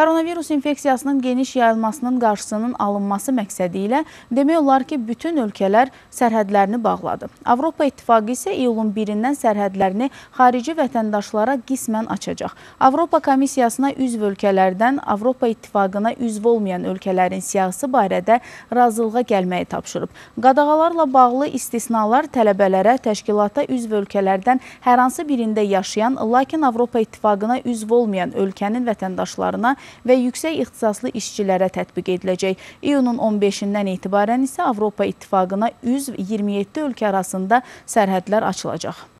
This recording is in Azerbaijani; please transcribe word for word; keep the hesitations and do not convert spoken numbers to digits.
Koronavirus infeksiyasının geniş yayılmasının qarşısının alınması məqsədi ilə demək olar ki, bütün ölkələr sərhədlərini bağladı. Avropa İttifaqı isə iyulun birindən sərhədlərini xarici vətəndaşlara qismən açacaq. Avropa Komissiyasına üzv ölkələrdən Avropa İttifaqına üzv olmayan ölkələrin siyahısı barədə razılığa gəlməyi tapşırıb. Qadağalarla bağlı istisnalar tələbələrə təşkilata üzv ölkələrdən hər hansı birində yaşayan, lakin Avropa İttifaqına üzv olmayan ölkənin vətəndaşlarına və yüksək ixtisaslı işçilərə tətbiq ediləcək. İyunun on beşindən etibarən isə Avropa İttifaqına üzv iyirmi yeddi ölkə arasında sərhədlər açılacaq.